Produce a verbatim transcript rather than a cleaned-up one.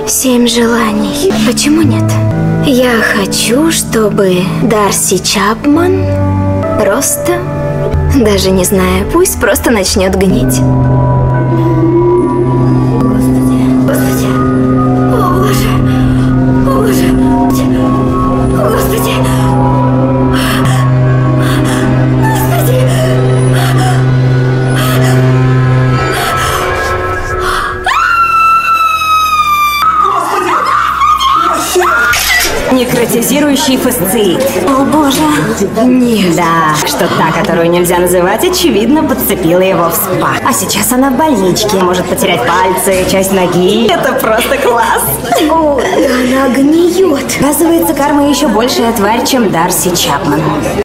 Семь желаний. Почему нет? Я хочу, чтобы Дарси Чапман просто, даже не знаю, пусть просто начнет гнить. Господи, Господи, о Боже, о Боже, о Господи, Господи. Некротизирующий фасциит. О боже. Нет. Да, что та, которую нельзя называть, очевидно, подцепила его в спа. А сейчас она в больничке, может потерять пальцы, часть ноги. Это просто класс. О, она гниет. Оказывается, карма еще большая тварь, чем Дарси Чапман.